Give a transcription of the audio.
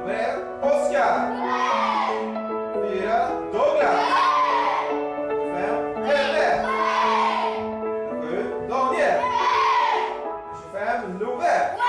Nummer 1, Oskar. 4, Douglas. 5, Pelle. 7, Daniel. 25, Love.